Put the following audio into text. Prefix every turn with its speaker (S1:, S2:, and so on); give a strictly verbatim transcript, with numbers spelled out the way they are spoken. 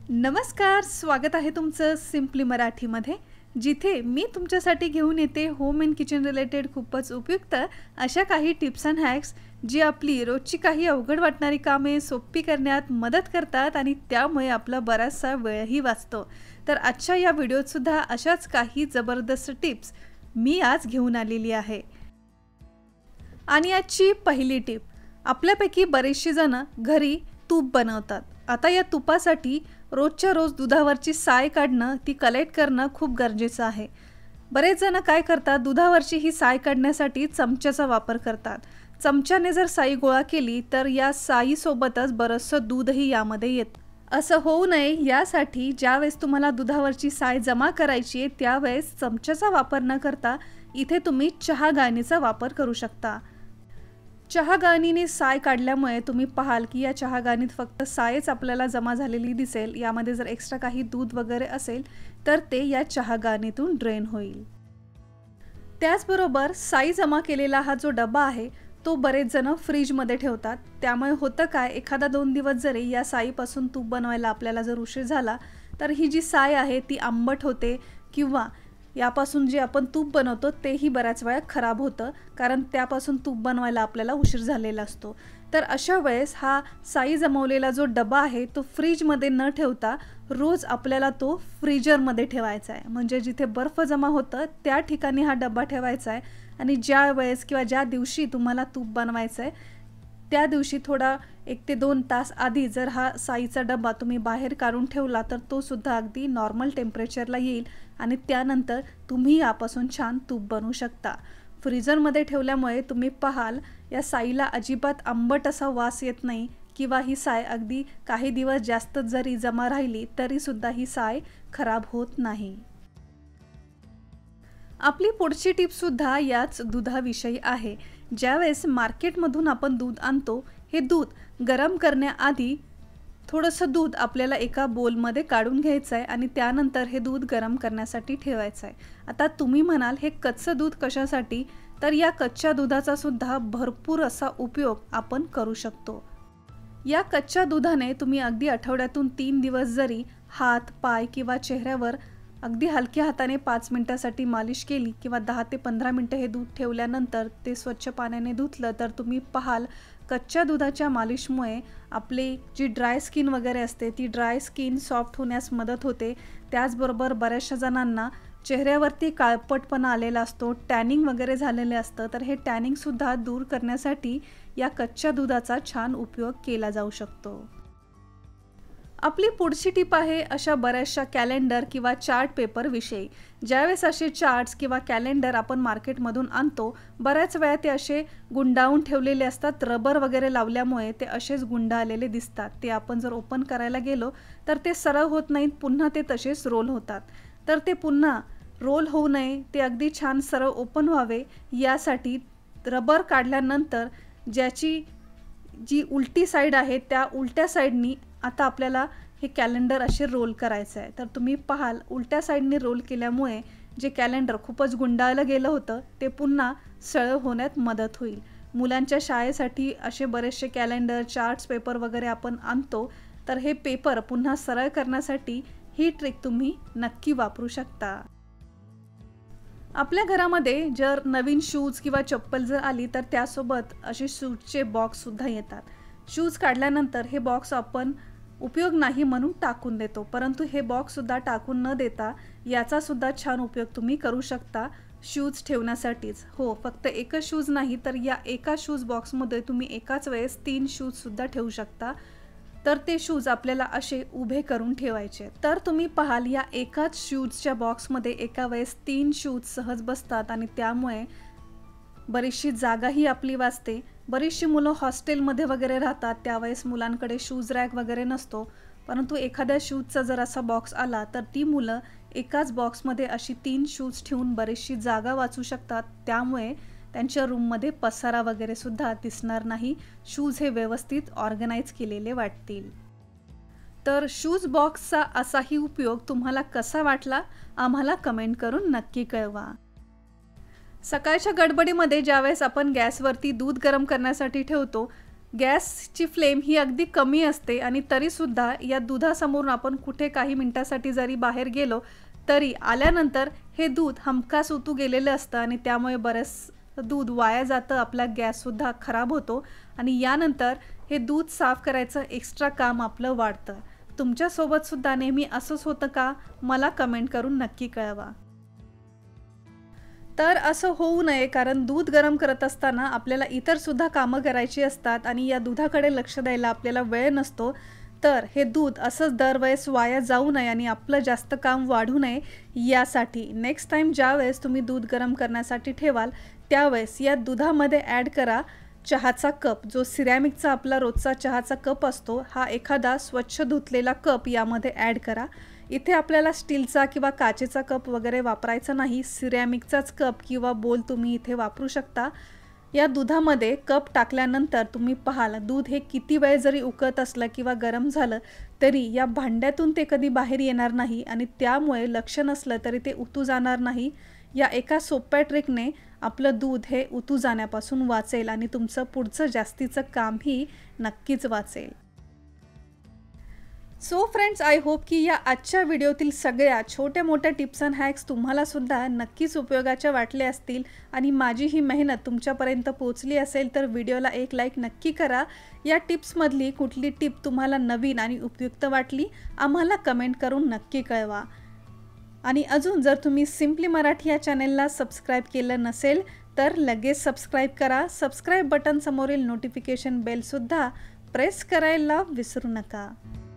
S1: नमस्कार, स्वागत आहे तुमचं सिम्पली मराठीमध्ये, जिथे मी तुमच्यासाठी घेऊन येते होम अँड किचन रिलेटेड खूपच उपयुक्त अशा काही टिप्स अँड हॅक्स जी आपली रोजची काही अवघड वाटणारी कामे सोपी करण्यात मदत करतात आणि त्यामुळे आपला बराचसा वेळही वाचतो। तर आजच्या या व्हिडिओत सुद्धा अशाच काही जबरदस्त टिप्स मी आज घेऊन आलेली आहे। आणि आजची पहिली टिप, आपल्यापैकी बरेचसे जण घरी तूप बनवतात। आता या तुपासाठी रोजच्या रोज दुधावरची साय काढणं, ती कलेक्ट करणं खूप गरजेचं आहे। बरेच जण काय करतात, दुधावरची ही साय काढण्यासाठी चमच्याचा वापर करतात। चमच्याने जर साई गोळा केली तर या साईसोबतच बरंचसं दूधही यामध्ये येतं। असं होऊ नये यासाठी ज्यावेळेस तुम्हाला दुधावरची साय जमा करायची आहे त्यावेळेस चमच्याचा वापर न करता इथे तुम्ही चहा गाळणीचा वापर करू शकता। चहा गाळणीने साय काढल्यामुळे तुम्ही पाहाल की या चहा गाळणीत फक्त सायच आपल्याला जमा झालेली दिसेल। यामध्ये जर एक्स्ट्रा काही दूध वगैरे असेल तर ते या चहा गाळणीतून ड्रेन होईल। त्याचबरोबर साई जमा केलेला हा जो डबा आहे तो बरेच जण फ्रीजमध्ये ठेवतात। त्यामुळे होतं काय, एखादा दोन दिवस जरी या साईपासून तूप बनवायला आपल्याला जर उशीर झाला तर ही जी साय आहे ती आंबट होते किंवा यापासून जे आपण तूप बनवतो तेही बऱ्याच वेळा खराब होतं, कारण त्यापासून तूप बनवायला आपल्याला उशीर झालेला असतो। तर अशा वेळेस हा साई जमवलेला जो डबा आहे तो फ्रीजमध्ये न ठेवता रोज आपल्याला तो फ्रीजरमध्ये ठेवायचा आहे। म्हणजे जिथे बर्फ जमा होतं त्या ठिकाणी हा डबा ठेवायचा आहे आणि ज्या वेळेस किंवा ज्या दिवशी तुम्हाला तूप बनवायचं आहे त्या दिवशी थोडा एक ते दोन तास आधी जर हा साईचा डबा तुम्ही बाहेर काढून ठेवला तर तो सुद्धा अगदी नॉर्मल टेम्परेचरला येईल आणि त्यानंतर तुम्ही यापासून छान तूप बनवू शकता। फ्रीजरमध्ये ठेवल्यामुळे तुम्ही पाहाल या साईला अजिबात आंबट असा वास येत नाही किंवा ही साय अगदी काही दिवस जास्त जरी जमा राहिली तरी सुद्धा ही साय खराब होत नाही। आपली पुढची टिप सुद्धा याच दुधाविषयी आहे। ज्यावेळेस मार्केटमधून आपण दूध आणतो, हे दूध गरम करण्याआधी थोडंसं दूध आपल्याला एका बोलमध्ये काढून घ्यायचं आहे आणि त्यानंतर हे दूध गरम करण्यासाठी ठेवायचं आहे। आता तुम्ही म्हणाल हे कच्चं दूध कशासाठी, तर या कच्च्या दुधाचा सुद्धा भरपूर असा उपयोग आपण करू शकतो। या कच्च्या दुधाने तुम्ही अगदी आठवड्यातून तीन दिवस जरी हात, पाय किंवा चेहऱ्यावर अगदी हलक्या हाताने पाच मिनिटांसाठी मालिश केली किंवा दहा ते पंधरा मिनिटं हे दूध ठेवल्यानंतर ते स्वच्छ पाण्याने धुतलं तर तुम्ही पाहाल कच्च्या दुधाच्या मालिशमुळे आपली जी ड्राय स्किन वगैरे असते ती ड्राय स्किन सॉफ्ट होण्यास मदत होते। त्याचबरोबर बऱ्याचशा जणांना चेहऱ्यावरती काळपटपणा आलेला असतो, टॅनिंग वगैरे झालेले असतं, तर हे टॅनिंगसुद्धा दूर करण्यासाठी या कच्च्या दुधाचा छान उपयोग केला जाऊ शकतो। आपली पुढची टिप आहे अशा बऱ्याचशा कॅलेंडर किंवा चार्ट पेपर विषयी। ज्यावेळेस असे चार्ट्स किंवा कॅलेंडर आपण मार्केटमधून आणतो बऱ्याच वेळा ते असे गुंडाळून ठेवलेले असतात, रबर वगैरे लावल्यामुळे ते असेच गुंडाळलेले दिसतात। ते आपण जर ओपन करायला गेलो तर ते सरळ होत नाहीत, पुन्हा ते तसेच रोल होतात। तर ते पुन्हा रोल होऊ नये, ते अगदी छान सरळ ओपन व्हावे यासाठी रबर काढल्यानंतर ज्याची जी उलटी साईड आहे त्या उलट्या साईडनी आता आपल्याला हे कॅलेंडर असे रोल करायचं आहे। तर तुम्ही पाहाल उलट्या साईडने रोल केल्यामुळे जे कॅलेंडर खूपच गुंडाळलं गेलं होतं ते पुन्हा सरळ होण्यात मदत होईल। मुलांच्या शाळेसाठी असे बरेचसे कॅलेंडर, चार्ट्स पेपर वगैरे आपण आणतो, तर हे पेपर पुन्हा सरळ करण्यासाठी ही ट्रिक तुम्ही नक्की वापरू शकता। आपल्या घरामध्ये जर नवीन शूज किंवा चप्पल जर आली तर त्यासोबत असे शूजचे बॉक्स सुद्धा येतात। शूज काढल्यानंतर हे बॉक्स आपण उपयोग नाही म्हणून टाकून देतो, परंतु हे बॉक्स सुद्धा टाकून न देता याचा सुद्धा छान उपयोग तुम्ही करू शकता शूज ठेवण्यासाठीच। हो, फक्त एकच शूज नाही तर या एका शूज बॉक्समध्ये तुम्ही एकाच वेळेस तीन शूज सुद्धा ठेवू शकता। तर ते शूज आपल्याला असे उभे करून ठेवायचे। तर तुम्ही पाहाल या एकाच शूजच्या बॉक्समध्ये एका वेळेस तीन शूज सहज बसतात आणि त्यामुळे बरीचशी जागाही आपली वाचते। बरीचशी मुलं हॉस्टेलमध्ये वगैरे राहतात, त्यावेळेस मुलांकडे शूज रॅक वगैरे नसतो, परंतु एखाद्या शूजचा जर असा बॉक्स आला तर ती मुलं एकाच बॉक्समध्ये अशी तीन शूज ठेवून बरीचशी जागा वाचू शकतात। त्यामुळे त्यांच्या रूममध्ये पसारा वगैरे सुद्धा दिसणार नाही, शूज हे व्यवस्थित ऑर्गनाइज केलेले वाटतील। तर शूज बॉक्सचा असाही उपयोग तुम्हाला कसा वाटला आम्हाला कमेंट करून नक्की कळवा। सकाळच्या गडबडीमध्ये ज्यावेळेस आपण गॅसवरती दूध गरम करण्यासाठी ठेवतो गॅसची फ्लेम ही अगदी कमी असते आणि तरीसुद्धा या दुधासमोरून आपण कुठे काही मिनटासाठी जरी बाहेर गेलो तरी आल्यानंतर हे दूध हमखास उतू गेलेलं असतं आणि त्यामुळे बरंच दूध वाया जातं, आपला गॅससुद्धा खराब होतो आणि यानंतर हे दूध साफ करायचं एक्स्ट्रा काम आपलं वाढतं। तुमच्यासोबतसुद्धा नेहमी असंच होतं का? मला कमेंट करून नक्की कळवा। तर असं होऊ नये, कारण दूध गरम करत असताना आपल्याला इतरसुद्धा कामं करायची असतात आणि या दुधाकडे लक्ष द्यायला आपल्याला वेळ नसतो। तर हे दूध असंच दरवेळेस वाया जाऊ नये आणि आपलं जास्त काम वाढू नये यासाठी नेक्स्ट टाईम ज्यावेळेस तुम्ही दूध गरम करण्यासाठी ठेवाल त्यावेळेस या दुधामध्ये ॲड करा चहाचा कप, जो सिरॅमिकचा आपला रोजचा चहाचा कप असतो, हा एखादा स्वच्छ धुतलेला कप यामध्ये ॲड करा। इथे आपल्याला स्टीलचा किंवा काचेचा कप वगैरे वापरायचा नाही, सिरॅमिकचाच कप किंवा बोल तुम्ही इथे वापरू शकता। या दुधामध्ये कप टाकल्यानंतर तुम्ही पाहाल दूध हे किती वेळ जरी उकळत असलं किंवा गरम झालं तरी या भांड्यातून ते कधी बाहेर येणार नाही आणि त्यामुळे लक्ष नसलं तरी ते उतू जाणार नाही। या एका सोप्या ट्रिकने आपलं दूध हे उतू जाण्यापासून वाचेल आणि तुमचं पुढचं जास्तीचं कामही नक्कीच वाचेल। सो फ्रेंड्स, आय होप की या आजच्या व्हिडिओतील सगळ्या छोट्या मोठ्या टिप्स अँड हॅक्स तुम्हाला सुद्धा नक्कीच उपयोगाच्या वाटल्या असतील आणि माझी ही मेहनत तुमच्यापर्यंत पोहोचली असेल तर व्हिडिओला एक लाईक नक्की करा। या टिप्समधली कुठली टिप तुम्हाला नवीन आणि उपयुक्त वाटली आम्हाला कमेंट करून नक्की कळवा। आणि अजून जर तुम्ही सिम्पली मराठी या चॅनेलला सबस्क्राईब केलं नसेल तर लगेच सबस्क्राईब करा। सबस्क्राईब बटन समोरील नोटिफिकेशन बेलसुद्धा प्रेस करायला विसरू नका।